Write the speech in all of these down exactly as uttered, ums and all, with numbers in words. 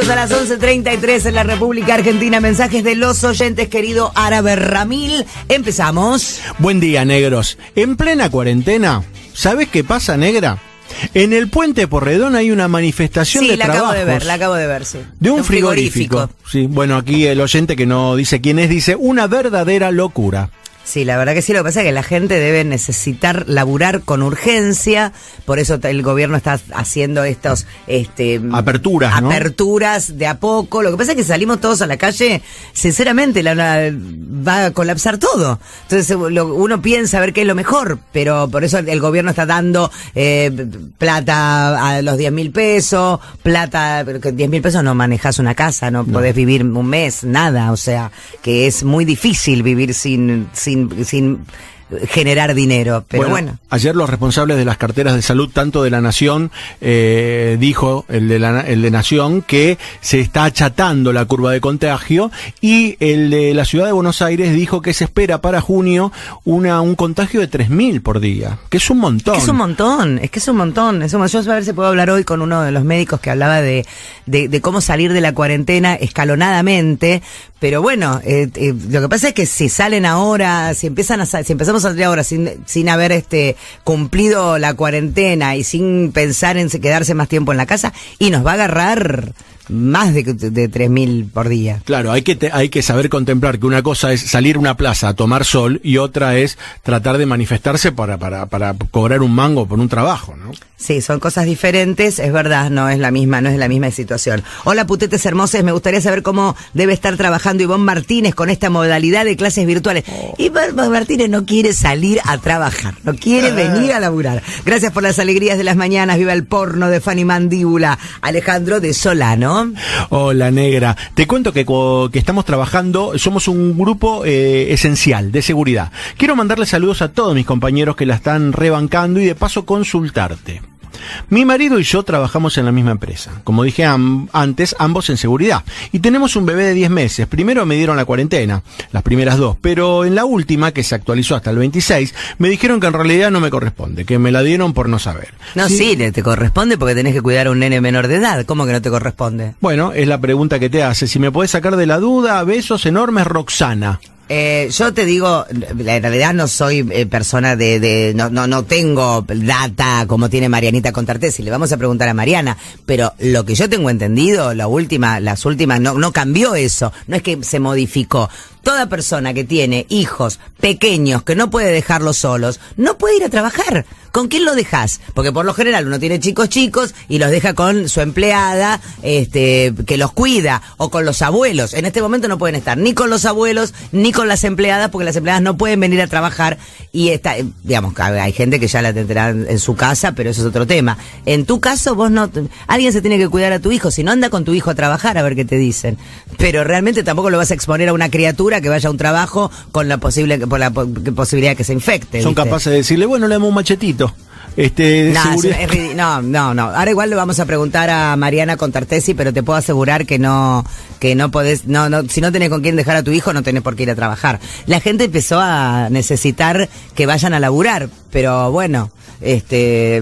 a las once treinta y tres en la República Argentina. Mensajes de los oyentes, querido Árabe Ramil. Empezamos. Buen día, negros. En plena cuarentena, ¿sabés qué pasa, negra? En el puente Porredón hay una manifestación sí, de la trabajos. acabo de ver, la acabo de ver, sí. De un, un frigorífico. frigorífico. Sí, bueno, aquí el oyente que no dice quién es, dice una verdadera locura. Sí, la verdad que sí, lo que pasa es que la gente debe necesitar laburar con urgencia, por eso el gobierno está haciendo estos este aperturas, ¿no? aperturas de a poco. Lo que pasa es que salimos todos a la calle, sinceramente la, la, va a colapsar todo. Entonces lo, uno piensa a ver qué es lo mejor, pero por eso el, el gobierno está dando eh, plata a los diez mil pesos, plata, pero que diez mil pesos no manejas una casa, no, no podés vivir un mes, nada, o sea, que es muy difícil vivir sin sin sin generar dinero, pero bueno, bueno. Ayer los responsables de las carteras de salud, tanto de la Nación, eh, dijo el de, la, el de Nación, que se está achatando la curva de contagio, y el de la Ciudad de Buenos Aires dijo que se espera para junio una un contagio de tres mil por día, que es un montón. Es que es un montón, es que es un montón. Es un, yo a ver si puedo hablar hoy con uno de los médicos que hablaba de, de, de cómo salir de la cuarentena escalonadamente, pero bueno, eh, eh, lo que pasa es que si salen ahora, si empiezan a si empezamos a salir ahora sin sin haber este cumplido la cuarentena y sin pensar en quedarse más tiempo en la casa, y nos va a agarrar más de, de tres mil por día. Claro, hay que te, hay que saber contemplar que una cosa es salir a una plaza a tomar sol y otra es tratar de manifestarse para para para cobrar un mango por un trabajo, ¿no? Sí, son cosas diferentes, es verdad, no es la misma, no es la misma situación. Hola, putetes hermosos, me gustaría saber cómo debe estar trabajando Ivonne Martínez con esta modalidad de clases virtuales. Oh. Ivonne Martínez no quiere salir a trabajar, no quiere venir a laburar. Gracias por las alegrías de las mañanas, viva el porno de Fanny Mandíbula. Alejandro de Solano. Hola, negra. Te cuento que, que estamos trabajando, somos un grupo eh, esencial de seguridad. Quiero mandarle saludos a todos mis compañeros que la están rebancando y de paso consultarte. Mi marido y yo trabajamos en la misma empresa, como dije antes, ambos en seguridad, y tenemos un bebé de diez meses. Primero me dieron la cuarentena, las primeras dos, pero en la última, que se actualizó hasta el veintiséis, me dijeron que en realidad no me corresponde, que me la dieron por no saber. No, sí, sí te corresponde porque tenés que cuidar a un nene menor de edad. ¿Cómo que no te corresponde? Bueno, es la pregunta que te hace. Si me podés sacar de la duda, besos enormes, Roxana. Eh, yo te digo, en realidad no soy eh, persona de, de no, no, no tengo data como tiene Marianita Contartesi, le vamos a preguntar a Mariana, pero lo que yo tengo entendido, la última, las últimas, no, no cambió eso, no es que se modificó. Toda persona que tiene hijos pequeños que no puede dejarlos solos, no puede ir a trabajar. ¿Con quién lo dejas? Porque por lo general uno tiene chicos chicos y los deja con su empleada, este, que los cuida, o con los abuelos. En este momento no pueden estar ni con los abuelos, ni con las empleadas, porque las empleadas no pueden venir a trabajar, y está, digamos, hay gente que ya la tendrá en su casa, pero eso es otro tema. En tu caso, vos no, alguien se tiene que cuidar a tu hijo, si no anda con tu hijo a trabajar a ver qué te dicen. Pero realmente tampoco lo vas a exponer a una criatura que vaya a un trabajo con la posible por la posibilidad de que se infecte. Son ¿viste? capaces de decirle, bueno, le damos un machetito. Este, de no, es, no, no, no. Ahora igual le vamos a preguntar a Mariana Contartesi, pero te puedo asegurar que no, que no podés, no, no, si no tenés con quién dejar a tu hijo, no tenés por qué ir a trabajar. La gente empezó a necesitar que vayan a laburar, pero bueno, este,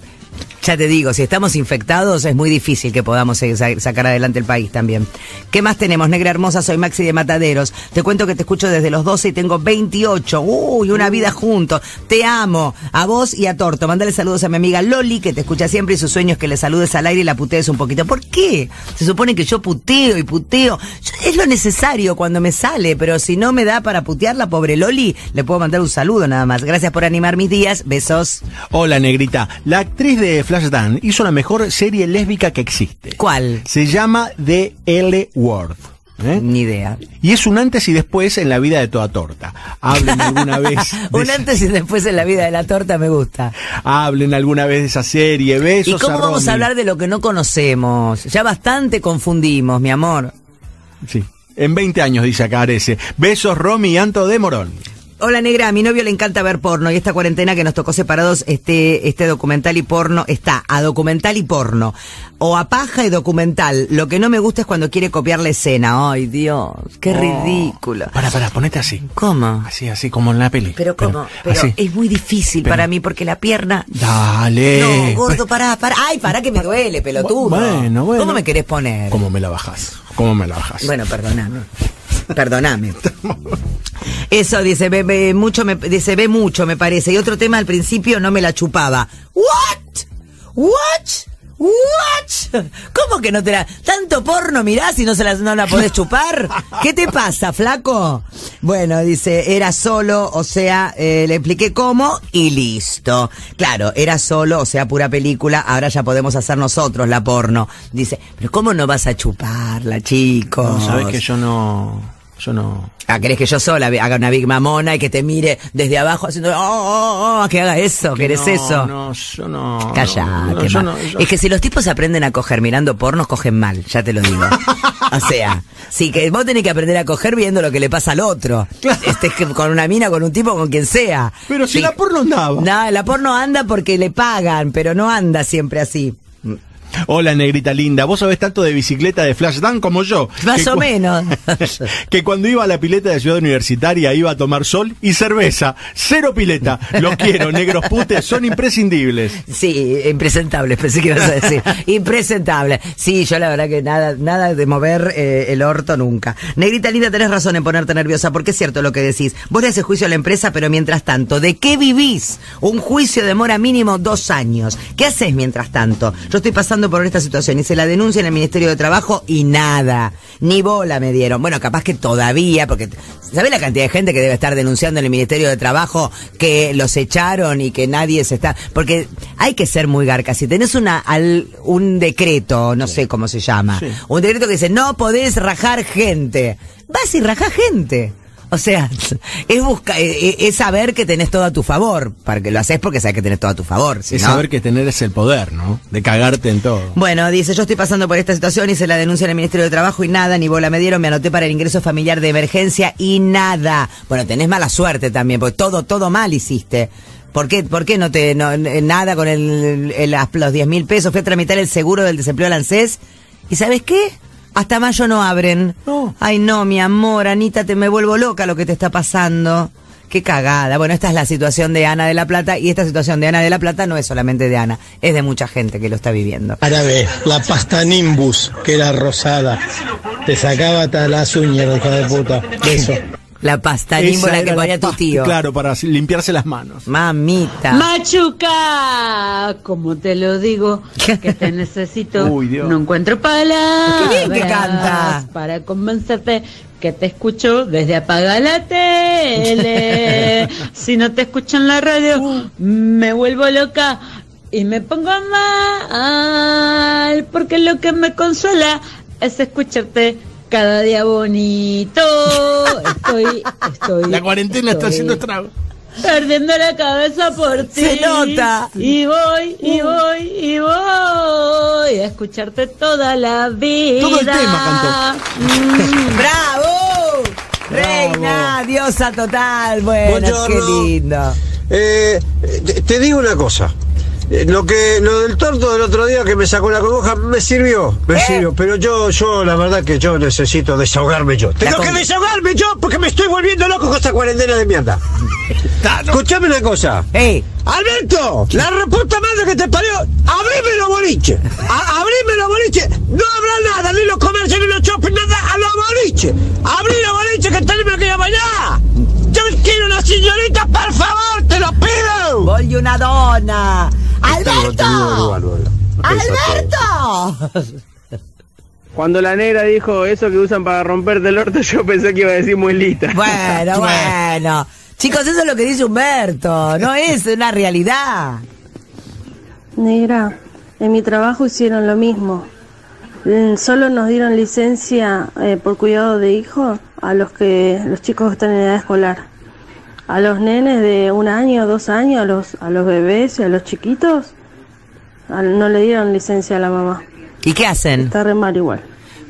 ya te digo, si estamos infectados es muy difícil que podamos sacar adelante el país también. ¿Qué más tenemos, negra hermosa? Soy Maxi de Mataderos. Te cuento que te escucho desde los doce y tengo veintiocho. Uy, una vida juntos. Te amo. A vos y a Torto. Mándale saludos a mi amiga Loli, que te escucha siempre, y su sueño es que le saludes al aire y la putees un poquito. ¿Por qué? Se supone que yo puteo y puteo. Yo, es lo necesario cuando me sale, pero si no me da para putear la pobre Loli, le puedo mandar un saludo nada más. Gracias por animar mis días. Besos. Hola, negrita. La actriz de Flashdance hizo la mejor serie lésbica que existe. ¿Cuál? Se llama The L Word. ¿Eh? Ni idea. Y es un antes y después en la vida de toda torta. Hablen alguna vez. Un de antes y después en la vida de la torta me gusta. Hablen alguna vez de esa serie. Besos. ¿Y cómo a vamos Romy. a hablar de lo que no conocemos? Ya bastante confundimos, mi amor. Sí. En veinte años, dice acá Arece. Besos, Romy y Anto de Morón. Hola negra, a mi novio le encanta ver porno y esta cuarentena que nos tocó separados, este este documental y porno está a documental y porno o a paja y documental. Lo que no me gusta es cuando quiere copiar la escena. Ay Dios, qué oh. ridículo. Para, para, ponete así. ¿Cómo? Así, así como en la peli. Pero cómo, pero, pero es muy difícil pero, para mí porque la pierna. Dale. No, gordo, pará, pará. Ay, pará que me duele, pelotudo. Bueno, bueno. ¿Cómo me querés poner? ¿Cómo me la bajás? ¿Cómo me la bajás? Bueno, perdóname. Perdóname. Eso dice, ve, ve mucho, me, dice, ve mucho, me parece. Y otro tema al principio no me la chupaba. What? What? What? ¿Cómo que no te la... tanto porno mirás y no se la, no la podés chupar? ¿Qué te pasa, flaco? Bueno, dice, era solo, o sea, eh, le expliqué cómo y listo. Claro, era solo, o sea, pura película, ahora ya podemos hacer nosotros la porno. Dice, pero ¿cómo no vas a chuparla, chicos? No, sabés que yo no... Yo no... Ah, ¿querés que yo sola haga una big mamona y que te mire desde abajo haciendo... Oh, oh, oh, que haga eso? Que ¿Querés no, eso? No, yo no... Callate, no, yo no, yo... Es que si los tipos aprenden a coger mirando pornos, cogen mal, ya te lo digo. O sea, sí, que vos tenés que aprender a coger viendo lo que le pasa al otro. Claro. Estés con una mina, con un tipo, con quien sea. Pero si sí. La porno andaba. No, la porno anda porque le pagan, pero no anda siempre así. Hola negrita linda, vos sabés tanto de bicicleta de Flashdance como yo. Más o menos. Que cuando iba a la pileta de Ciudad Universitaria iba a tomar sol y cerveza. Cero pileta. Los quiero, negros putes, son imprescindibles. Sí, impresentables, pensé que ibas a decir. Impresentables. Sí, yo la verdad que nada, nada de mover eh, el orto nunca. Negrita linda, tenés razón en ponerte nerviosa, porque es cierto lo que decís. Vos le haces juicio a la empresa, pero mientras tanto, ¿de qué vivís? Un juicio demora mínimo dos años. ¿Qué haces mientras tanto? Yo estoy pasando por esta situación, hice la denuncia en el Ministerio de Trabajo y nada, ni bola me dieron. Bueno, capaz que todavía, porque ¿sabés la cantidad de gente que debe estar denunciando en el Ministerio de Trabajo que los echaron y que nadie se está... Porque hay que ser muy garca. Si tenés una al, un decreto, no sí. sé cómo se llama, sí. un decreto que dice no podés rajar gente, vas y rajás gente. O sea, es busca, es, es saber que tenés todo a tu favor, para que lo haces porque sabes que tenés todo a tu favor. Si es no... saber que tener es el poder, ¿no? De cagarte en todo. Bueno, dice, yo estoy pasando por esta situación, hice la denuncia en el Ministerio de Trabajo y nada, ni bola me dieron, me anoté para el ingreso familiar de emergencia y nada. Bueno, tenés mala suerte también, porque todo, todo mal hiciste. ¿Por qué, por qué no te, no, nada con el, el, los diez mil pesos? Fui a tramitar el seguro del desempleo del ANSES y ¿sabes qué? Hasta mayo no abren. No. Ay, no, mi amor, Anita, te me vuelvo loca lo que te está pasando. Qué cagada. Bueno, esta es la situación de Ana de la Plata y esta situación de Ana de la Plata no es solamente de Ana, es de mucha gente que lo está viviendo. Árabe, la pasta Nimbus, que era rosada, te sacaba hasta las uñas, hija de puta. Eso. La pasta Nimbus, la que ponía tu tío. Claro, para limpiarse las manos. Mamita. Machuca, como te lo digo, que te necesito. Uy, Dios. No encuentro palabras. Qué bien que canta. Para convencerte que te escucho desde apaga la tele. Si no te escucho en la radio, uh. me vuelvo loca y me pongo mal. Porque lo que me consuela es escucharte cada día bonito. Estoy, estoy. La cuarentena estoy, está haciendo estrago. Perdiendo la cabeza por ti. Se nota. Y voy, y voy, y voy a escucharte toda la vida. Todo el tema cantó. Mm. ¡Bravo! Reina, diosa total. Bueno, Buongiorno. Qué lindo. Eh, te digo una cosa. Lo que lo del torto del otro día que me sacó la congoja me sirvió, me ¿Eh? sirvió, pero yo yo la verdad que yo necesito desahogarme yo. Tengo con... que desahogarme yo porque me estoy volviendo loco con esta cuarentena de mierda. Escuchame una cosa. Hey. Alberto, la reputa madre que te parió, abrime los boliches. A, abrime los boliches. No habrá nada, ni los comercios, ni los shopping, nada a los boliches. Abrí los boliches que tenemos que ir a bailar. Yo quiero una señorita, por favor, te lo pido. Voy una dona. ¡Alberto! ¡Alberto! Cuando la negra dijo eso que usan para romperte el orto, yo pensé que iba a decir muelita. Bueno, bueno. Chicos, eso es lo que dice Humberto. No es una realidad. Negra, en mi trabajo hicieron lo mismo. Solo nos dieron licencia eh, por cuidado de hijos a los que los chicos que están en edad escolar. A los nenes de un año, dos años, a los a los bebés y a los chiquitos, a, no le dieron licencia a la mamá. ¿Y qué hacen? Está re mal igual.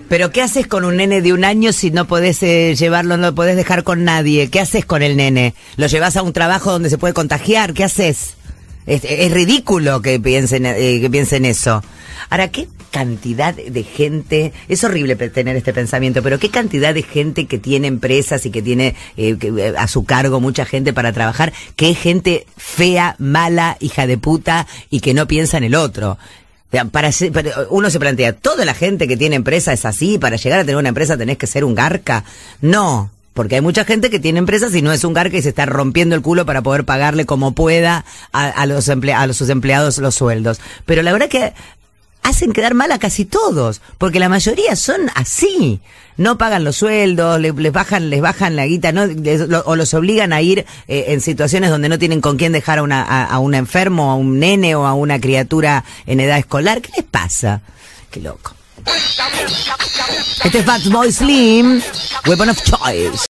Pero ¿qué haces con un nene de un año si no podés eh, llevarlo, no lo podés dejar con nadie? ¿Qué haces con el nene? ¿Lo llevas a un trabajo donde se puede contagiar? ¿Qué haces? Es, es ridículo que piensen, eh, que piensen eso. Ahora, ¿qué cantidad de gente? Es horrible tener este pensamiento, pero ¿qué cantidad de gente que tiene empresas y que tiene eh, que, a su cargo mucha gente para trabajar, que es gente fea, mala, hija de puta y que no piensa en el otro? Para, para, uno se plantea, ¿toda la gente que tiene empresa es así? ¿Para llegar a tener una empresa tenés que ser un garca? No. Porque hay mucha gente que tiene empresas y no es un garca y se está rompiendo el culo para poder pagarle como pueda a, a, los, emple, a los, sus empleados los sueldos. Pero la verdad que hacen quedar mal a casi todos, porque la mayoría son así. No pagan los sueldos, les, les bajan les bajan la guita, no les, lo, o los obligan a ir eh, en situaciones donde no tienen con quién dejar a, una, a, a un enfermo, a un nene o a una criatura en edad escolar. ¿Qué les pasa? Qué loco. Este es Fatboy Slim, Weapon of Choice.